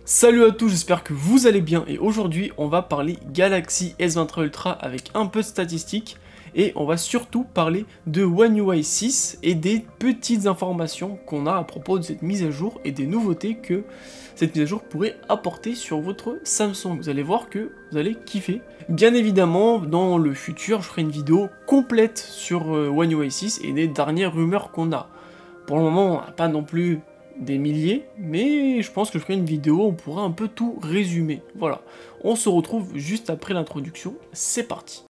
Salut à tous, j'espère que vous allez bien et aujourd'hui on va parler Galaxy S23 Ultra avec un peu de statistiques et on va surtout parler de One UI 6 et des petites informations qu'on a à propos de cette mise à jour et des nouveautés que cette mise à jour pourrait apporter sur votre Samsung. Vous allez voir que vous allez kiffer. Bien évidemment, dans le futur, je ferai une vidéo complète sur One UI 6 et les dernières rumeurs qu'on a. Pour le moment, on n'a pas non plus des milliers, mais je pense que je ferai une vidéo, on pourra un peu tout résumer. Voilà, on se retrouve juste après l'introduction, c'est parti.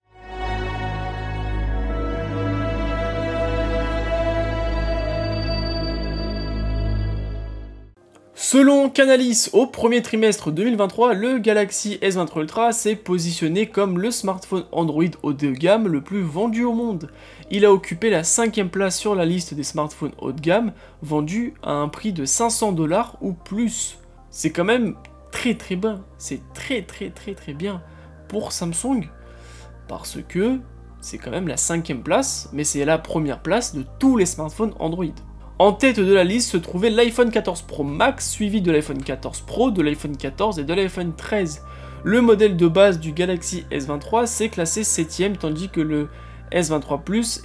Selon Canalys, au premier trimestre 2023, le Galaxy S23 Ultra s'est positionné comme le smartphone Android haut de gamme le plus vendu au monde. Il a occupé la 5e place sur la liste des smartphones haut de gamme, vendus à un prix de 500 $ ou plus. C'est quand même très bien, c'est très bien pour Samsung, parce que c'est quand même la 5e place, mais c'est la première place de tous les smartphones Android. En tête de la liste se trouvait l'iPhone 14 Pro Max, suivi de l'iPhone 14 Pro, de l'iPhone 14 et de l'iPhone 13. Le modèle de base du Galaxy S23 s'est classé 7e, tandis que le S23 Plus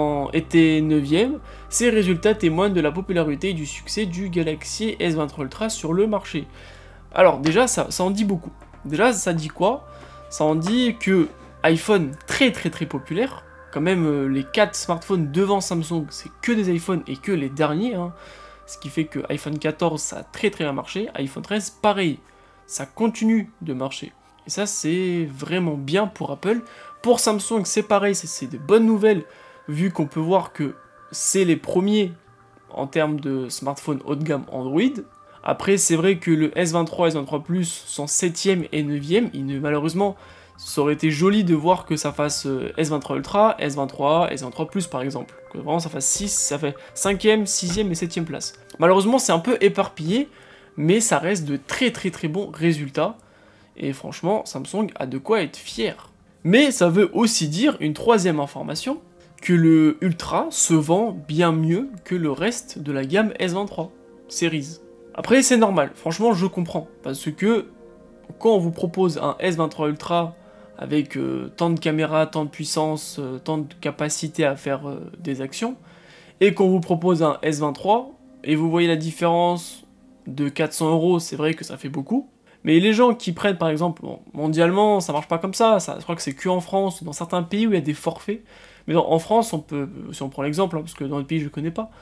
était 9e. Ces résultats témoignent de la popularité et du succès du Galaxy S23 Ultra sur le marché. Alors déjà, ça en dit beaucoup. Déjà, ça dit quoi? Ça en dit que iPhone très populaire. Quand même, les 4 smartphones devant Samsung, c'est que des iPhones et que les derniers, hein. Ce qui fait que iPhone 14, ça a très bien marché, iPhone 13, pareil, ça continue de marcher. Et ça, c'est vraiment bien pour Apple. Pour Samsung, c'est pareil, c'est de bonnes nouvelles, vu qu'on peut voir que c'est les premiers en termes de smartphones haut de gamme Android. Après, c'est vrai que le S23 et S23 Plus sont 7e et 9e, malheureusement, ça aurait été joli de voir que ça fasse S23 Ultra, S23, S23 Plus par exemple. Que vraiment ça fasse 6, ça fait 5e, 6e et 7e place. Malheureusement c'est un peu éparpillé, mais ça reste de très bons résultats. Et franchement, Samsung a de quoi être fier. Mais ça veut aussi dire, une troisième information, que le Ultra se vend bien mieux que le reste de la gamme S23 Series. Après c'est normal, franchement je comprends, parce que quand on vous propose un S23 Ultra avec tant de caméras, tant de puissance, tant de capacité à faire des actions, et qu'on vous propose un S23, et vous voyez la différence de 400 €, c'est vrai que ça fait beaucoup, mais les gens qui prennent par exemple, bon, mondialement ça marche pas comme ça, je crois que c'est que en France, dans certains pays où il y a des forfaits, mais en France, on peut, si on prend l'exemple, hein, parce que dans les pays je connais pas,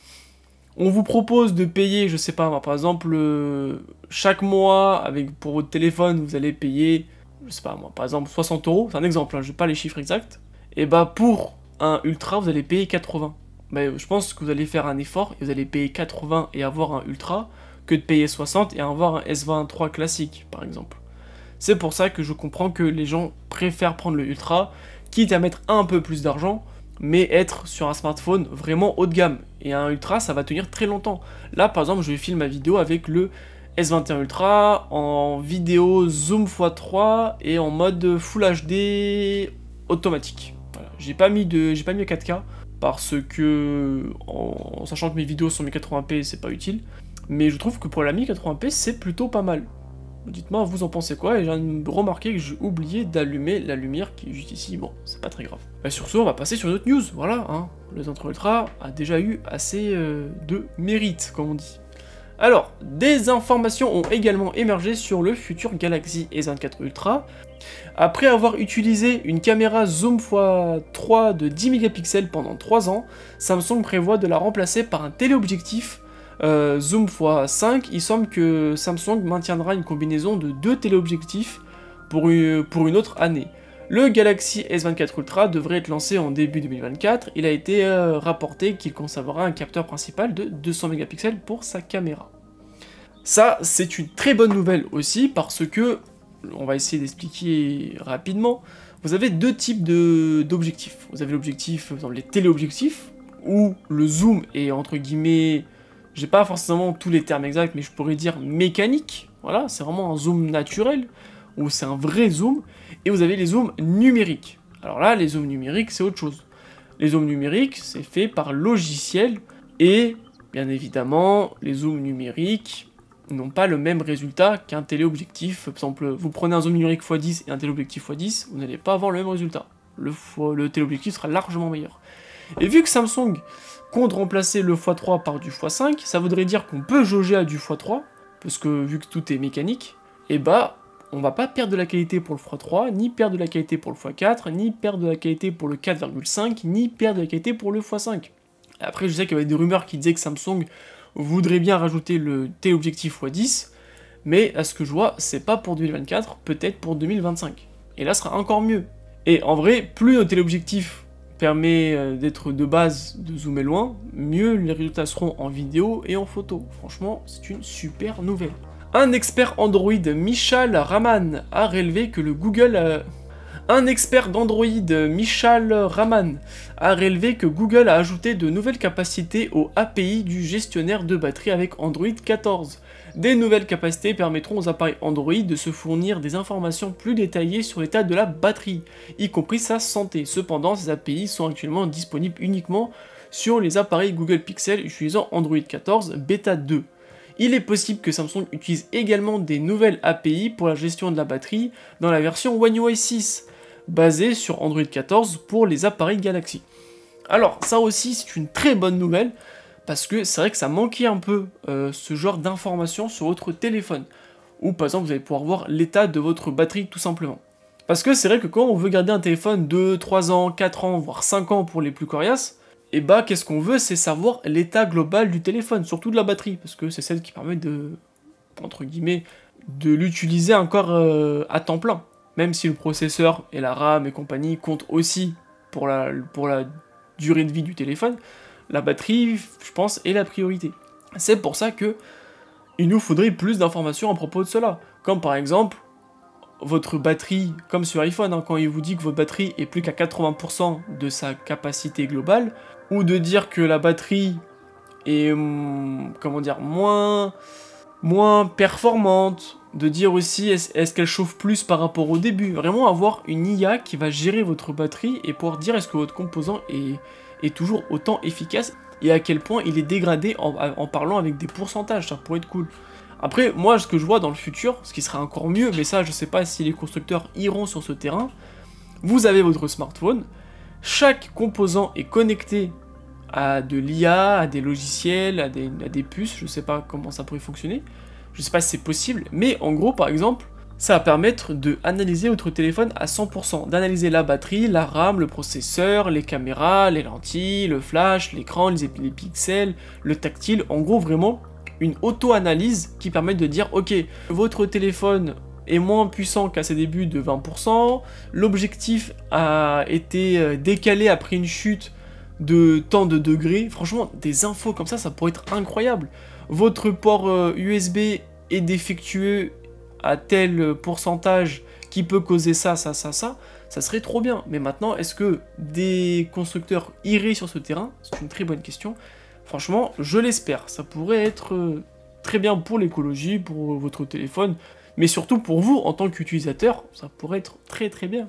on vous propose de payer, je sais pas, par exemple, chaque mois, pour votre téléphone, vous allez payer, je sais pas moi, par exemple 60 €, c'est un exemple, hein, je n'ai pas les chiffres exacts, et bah pour un Ultra, vous allez payer 80. Mais je pense que vous allez faire un effort, et vous allez payer 80 et avoir un Ultra, que de payer 60 et avoir un S23 classique, par exemple. C'est pour ça que je comprends que les gens préfèrent prendre le Ultra, quitte à mettre un peu plus d'argent, mais être sur un smartphone vraiment haut de gamme. Et un Ultra, ça va tenir très longtemps. Là, par exemple, je vais filmer ma vidéo avec le S21 Ultra en vidéo zoom x3 et en mode Full HD automatique. Voilà. J'ai pas mis 4K parce que, en sachant que mes vidéos sont 1080p, c'est pas utile. Mais je trouve que pour la 1080p, c'est plutôt pas mal. Dites-moi, vous en pensez quoi? Et j'ai remarqué que j'ai oublié d'allumer la lumière qui est juste ici. Bon, c'est pas très grave. Et sur ce, on va passer sur une autre news. Voilà, hein. Le S23 Ultra a déjà eu assez de mérite, comme on dit. Alors, des informations ont également émergé sur le futur Galaxy S24 Ultra. Après avoir utilisé une caméra zoom x3 de 10 mégapixels pendant 3 ans, Samsung prévoit de la remplacer par un téléobjectif zoom x5, il semble que Samsung maintiendra une combinaison de 2 téléobjectifs pour une autre année. Le Galaxy S24 Ultra devrait être lancé en début 2024, il a été rapporté qu'il conservera un capteur principal de 200 mégapixels pour sa caméra. Ça, c'est une très bonne nouvelle aussi, parce que, on va essayer d'expliquer rapidement, vous avez 2 types d'objectifs. Vous avez l'objectif dans les téléobjectifs, où le zoom est entre guillemets, j'ai pas forcément tous les termes exacts, mais je pourrais dire mécanique, voilà, c'est vraiment un zoom naturel, ou c'est un vrai zoom, et vous avez les zooms numériques. Alors là, les zooms numériques, c'est autre chose. Les zooms numériques, c'est fait par logiciel, et bien évidemment, les zooms numériques, n'ont pas le même résultat qu'un téléobjectif. Par exemple, vous prenez un zoom numérique x10 et un téléobjectif x10, vous n'allez pas avoir le même résultat. Le téléobjectif sera largement meilleur. Et vu que Samsung compte remplacer le x3 par du x5, ça voudrait dire qu'on peut jauger à du x3, parce que vu que tout est mécanique, et bah on va pas perdre de la qualité pour le x3, ni perdre de la qualité pour le x4, ni perdre de la qualité pour le 4,5, ni perdre de la qualité pour le x5. Après, je sais qu'il y avait des rumeurs qui disaient que Samsung voudrait bien rajouter le téléobjectif x10, mais à ce que je vois, c'est pas pour 2024, peut-être pour 2025. Et là, ce sera encore mieux. Et en vrai, plus notre téléobjectif permet d'être de base de zoomer loin, mieux les résultats seront en vidéo et en photo. Franchement, c'est une super nouvelle. Un expert Android, Michal Raman, a révélé que le Google a ajouté de nouvelles capacités aux API du gestionnaire de batterie avec Android 14. Des nouvelles capacités permettront aux appareils Android de se fournir des informations plus détaillées sur l'état de la batterie, y compris sa santé. Cependant, ces API sont actuellement disponibles uniquement sur les appareils Google Pixel utilisant Android 14 Beta 2. Il est possible que Samsung utilise également des nouvelles API pour la gestion de la batterie dans la version One UI 6, basée sur Android 14 pour les appareils Galaxy. Alors ça aussi c'est une très bonne nouvelle, parce que c'est vrai que ça manquait un peu ce genre d'informations sur votre téléphone, ou par exemple vous allez pouvoir voir l'état de votre batterie tout simplement. Parce que c'est vrai que quand on veut garder un téléphone 2, 3 ans, 4 ans, voire 5 ans pour les plus coriaces, et bah qu'est-ce qu'on veut, c'est savoir l'état global du téléphone, surtout de la batterie, parce que c'est celle qui permet de, entre guillemets, de l'utiliser encore à temps plein. Même si le processeur et la RAM et compagnie comptent aussi pour la durée de vie du téléphone, la batterie, je pense, est la priorité. C'est pour ça que il nous faudrait plus d'informations à propos de cela. Comme par exemple, votre batterie, comme sur iPhone, hein, quand il vous dit que votre batterie est plus qu'à 80% de sa capacité globale, ou de dire que la batterie est, comment dire, moins performante, de dire aussi est-ce qu'elle chauffe plus par rapport au début, vraiment avoir une IA qui va gérer votre batterie et pouvoir dire est-ce que votre composant est toujours autant efficace et à quel point il est dégradé en parlant avec des pourcentages, ça pourrait être cool. Après, moi, ce que je vois dans le futur, ce qui serait encore mieux, mais ça, je sais pas si les constructeurs iront sur ce terrain, vous avez votre smartphone, chaque composant est connecté à de l'IA, à des logiciels, à des puces, je sais pas comment ça pourrait fonctionner, je sais pas si c'est possible, mais en gros, par exemple, ça va permettre d'analyser votre téléphone à 100%, d'analyser la batterie, la RAM, le processeur, les caméras, les lentilles, le flash, l'écran, les pixels, le tactile, en gros, vraiment, une auto-analyse qui permet de dire, ok, votre téléphone est moins puissant qu'à ses débuts de 20%, l'objectif a été décalé après une chute de tant de degrés, franchement, des infos comme ça pourrait être incroyable. Votre port USB est défectueux à tel pourcentage qui peut causer ça serait trop bien. Mais maintenant, est-ce que des constructeurs iraient sur ce terrain? C'est une très bonne question. Franchement, je l'espère. Ça pourrait être très bien pour l'écologie, pour votre téléphone, mais surtout pour vous en tant qu'utilisateur, ça pourrait être très très bien.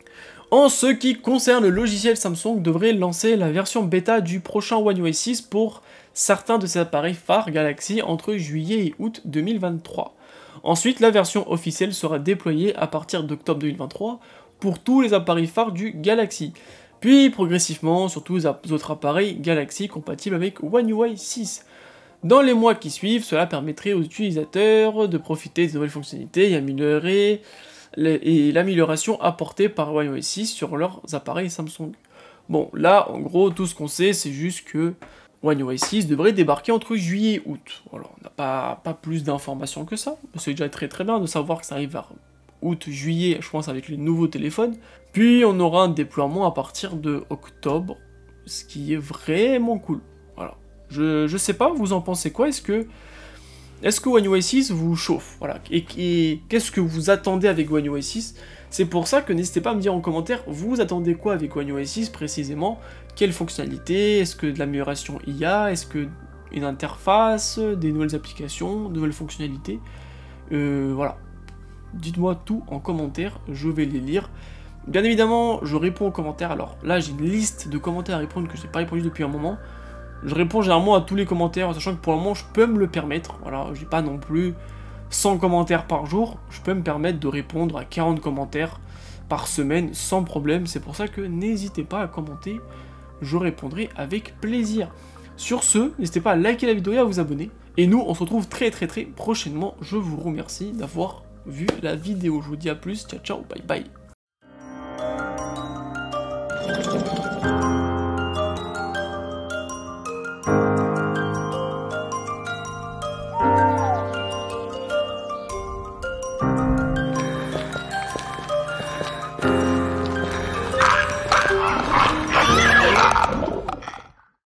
En ce qui concerne le logiciel, Samsung devrait lancer la version bêta du prochain One UI 6 pour certains de ses appareils phares Galaxy entre juillet et août 2023. Ensuite, la version officielle sera déployée à partir d'octobre 2023 pour tous les appareils phares du Galaxy, puis progressivement sur tous les autres appareils Galaxy compatibles avec One UI 6. Dans les mois qui suivent, cela permettrait aux utilisateurs de profiter des nouvelles fonctionnalités et améliorer l'amélioration apportée par One UI 6 sur leurs appareils Samsung. Bon, là, en gros, tout ce qu'on sait, c'est juste que One UI 6 devrait débarquer entre juillet et août. Voilà, on n'a pas plus d'informations que ça. C'est déjà très très bien de savoir que ça arrive vers août, juillet, je pense, avec les nouveaux téléphones. Puis, on aura un déploiement à partir de octobre, ce qui est vraiment cool. Voilà. Je sais pas, vous en pensez quoi? Est-ce que One UI 6 vous chauffe? Voilà. Et qu'est-ce que vous attendez avec One UI 6? C'est pour ça que n'hésitez pas à me dire en commentaire, vous attendez quoi avec One UI 6 précisément? Quelles fonctionnalités? Est-ce que de l'amélioration IA? Est-ce que une interface? Des nouvelles applications? De nouvelles fonctionnalités? Voilà. Dites-moi tout en commentaire, je vais les lire. Bien évidemment, je réponds aux commentaires. Alors là, j'ai une liste de commentaires à répondre que je n'ai pas répondu depuis un moment. Je réponds généralement à tous les commentaires, sachant que pour le moment, je peux me le permettre. Voilà, j'ai pas non plus 100 commentaires par jour. Je peux me permettre de répondre à 40 commentaires par semaine sans problème. C'est pour ça que n'hésitez pas à commenter. Je répondrai avec plaisir. Sur ce, n'hésitez pas à liker la vidéo et à vous abonner. Et nous, on se retrouve très prochainement. Je vous remercie d'avoir vu la vidéo. Je vous dis à plus. Ciao, ciao, bye bye.